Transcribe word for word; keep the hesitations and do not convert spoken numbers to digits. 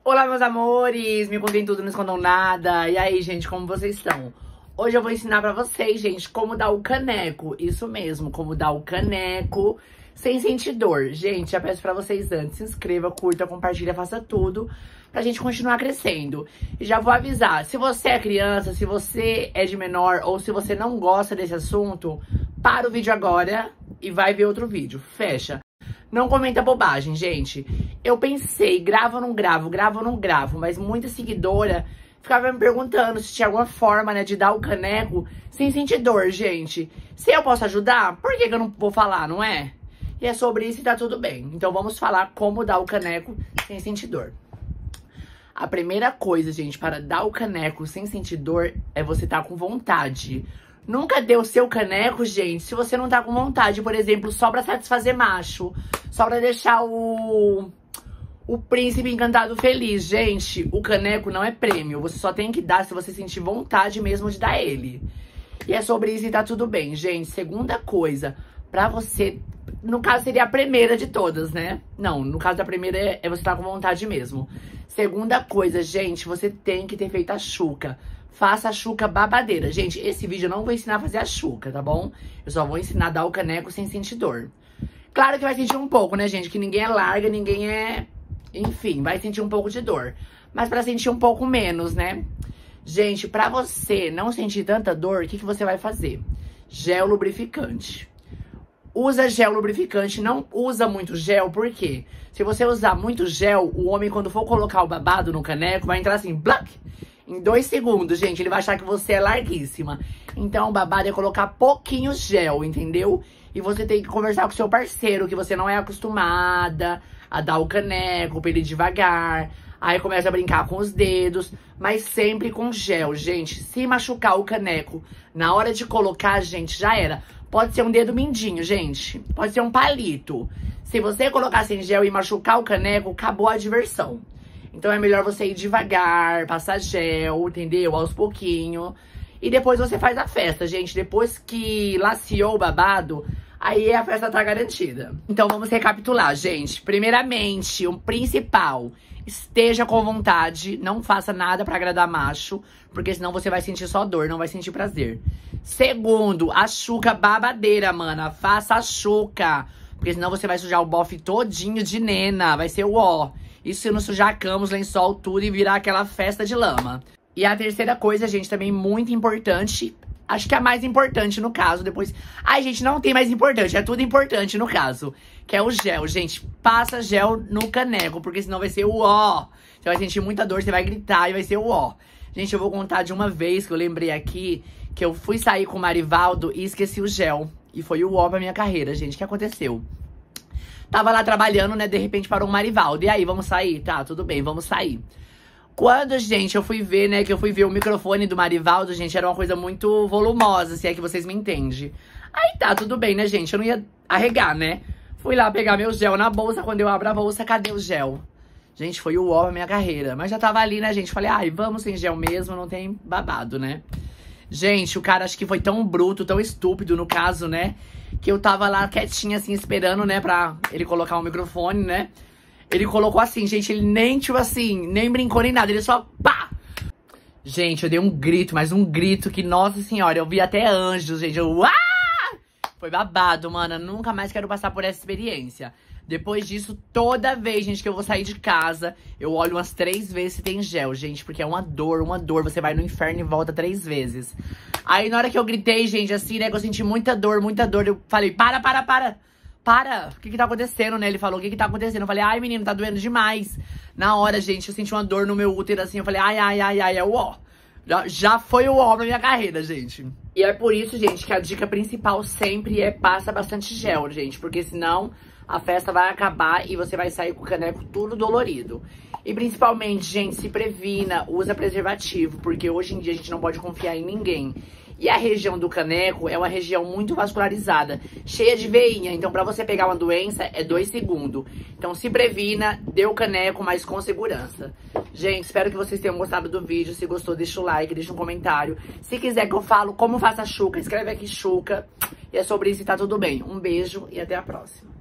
Olá, meus amores! Me contem tudo, não escondam nada. E aí, gente, como vocês estão? Hoje eu vou ensinar pra vocês, gente, como dar o caneco. Isso mesmo, como dar o caneco sem sentir dor. Gente, já peço pra vocês antes, se inscreva, curta, compartilha, faça tudo pra gente continuar crescendo. E já vou avisar, se você é criança, se você é de menor ou se você não gosta desse assunto, para o vídeo agora e vai ver outro vídeo. Fecha. Não comenta bobagem, gente. Eu pensei, gravo ou não gravo, gravo ou não gravo, mas muita seguidora ficava me perguntando se tinha alguma forma, né, de dar o caneco sem sentir dor, gente. Se eu posso ajudar, por que que eu não vou falar, não é? E é sobre isso e tá tudo bem. Então vamos falar como dar o caneco sem sentir dor. A primeira coisa, gente, para dar o caneco sem sentir dor é você estar com vontade. Nunca dê o seu caneco, gente, se você não tá com vontade, por exemplo, só pra satisfazer macho, só pra deixar o, o príncipe encantado feliz. Gente, o caneco não é prêmio, você só tem que dar se você sentir vontade mesmo de dar ele. E é sobre isso e tá tudo bem, gente. Segunda coisa, pra você, no caso seria a primeira de todas, né? Não, no caso da primeira é, é você estar com vontade mesmo. Segunda coisa, gente, você tem que ter feito a chuca. Faça a chuca babadeira. Gente, esse vídeo eu não vou ensinar a fazer a chuca, tá bom? Eu só vou ensinar a dar o caneco sem sentir dor. Claro que vai sentir um pouco, né, gente? Que ninguém é larga, ninguém é... Enfim, vai sentir um pouco de dor. Mas pra sentir um pouco menos, né? Gente, pra você não sentir tanta dor, o que, que você vai fazer? Gel lubrificante. Usa gel lubrificante, não usa muito gel, por quê? Se você usar muito gel, o homem, quando for colocar o babado no caneco, vai entrar assim, black. Em dois segundos, gente, ele vai achar que você é larguíssima. Então, o babado é colocar pouquinho gel, entendeu? E você tem que conversar com o seu parceiro, que você não é acostumada a dar o caneco pra ele devagar. Aí começa a brincar com os dedos, mas sempre com gel, gente. Se machucar o caneco na hora de colocar, gente, já era. Pode ser um dedo mindinho, gente. Pode ser um palito. Se você colocar sem gel e machucar o caneco, acabou a diversão. Então é melhor você ir devagar, passar gel, entendeu? Aos pouquinhos. E depois você faz a festa, gente. Depois que laciou o babado, aí a festa tá garantida. Então vamos recapitular, gente. Primeiramente, o principal, esteja com vontade. Não faça nada pra agradar macho, porque senão você vai sentir só dor, não vai sentir prazer. Segundo, a chuca babadeira, mana. Faça a chuca, porque senão você vai sujar o bofe todinho de nena. Vai ser o ó. Isso se não sujar a cama, os lençol, tudo e virar aquela festa de lama. E a terceira coisa, gente, também muito importante. Acho que é a mais importante no caso, depois... Ai, gente, não tem mais importante, é tudo importante no caso. Que é o gel, gente. Passa gel no caneco, porque senão vai ser o ó. Você vai sentir muita dor, você vai gritar e vai ser o ó. Gente, eu vou contar de uma vez que eu lembrei aqui que eu fui sair com o Marivaldo e esqueci o gel. E foi o ó pra minha carreira, gente. O que aconteceu? Tava lá trabalhando, né, de repente parou um Marivaldo. E aí, vamos sair? Tá, tudo bem, vamos sair. Quando, gente, eu fui ver, né, que eu fui ver o microfone do Marivaldo, gente, era uma coisa muito volumosa, se é que vocês me entendem. Aí tá, tudo bem, né, gente, eu não ia arregar, né. Fui lá pegar meu gel na bolsa, quando eu abro a bolsa, cadê o gel? Gente, foi o ó da minha carreira. Mas já tava ali, né, gente, falei, ai, vamos sem gel mesmo, não tem babado, né. Gente, o cara acho que foi tão bruto, tão estúpido, no caso, né, que eu tava lá quietinha, assim, esperando, né, pra ele colocar o microfone, né. Ele colocou assim, gente, ele nem, tipo assim, nem brincou nem nada, ele só pá! Gente, eu dei um grito, mas um grito que, nossa senhora, eu vi até anjos, gente, eu... Ah! Foi babado, mano, eu nunca mais quero passar por essa experiência. Depois disso, toda vez, gente, que eu vou sair de casa, eu olho umas três vezes se tem gel, gente. Porque é uma dor, uma dor. Você vai no inferno e volta três vezes. Aí, na hora que eu gritei, gente, assim, né, que eu senti muita dor, muita dor, eu falei, para, para, para. Para, o que que tá acontecendo, né? Ele falou, o que que tá acontecendo? Eu falei, ai, menino, tá doendo demais. Na hora, gente, eu senti uma dor no meu útero, assim, eu falei, ai, ai, ai, ai, é o ó. Já, já foi o ó pra minha carreira, gente. E é por isso, gente, que a dica principal sempre é passa bastante gel, gente. Porque senão a festa vai acabar e você vai sair com o caneco tudo dolorido. E principalmente, gente, se previna, usa preservativo, porque hoje em dia a gente não pode confiar em ninguém. E a região do caneco é uma região muito vascularizada, cheia de veinha. Então, pra você pegar uma doença, é dois segundos. Então, se previna, dê o caneco, mas com segurança. Gente, espero que vocês tenham gostado do vídeo. Se gostou, deixa o like, deixa um comentário. Se quiser que eu falo como faça a chuca, escreve aqui chuca. E é sobre isso e tá tudo bem. Um beijo e até a próxima.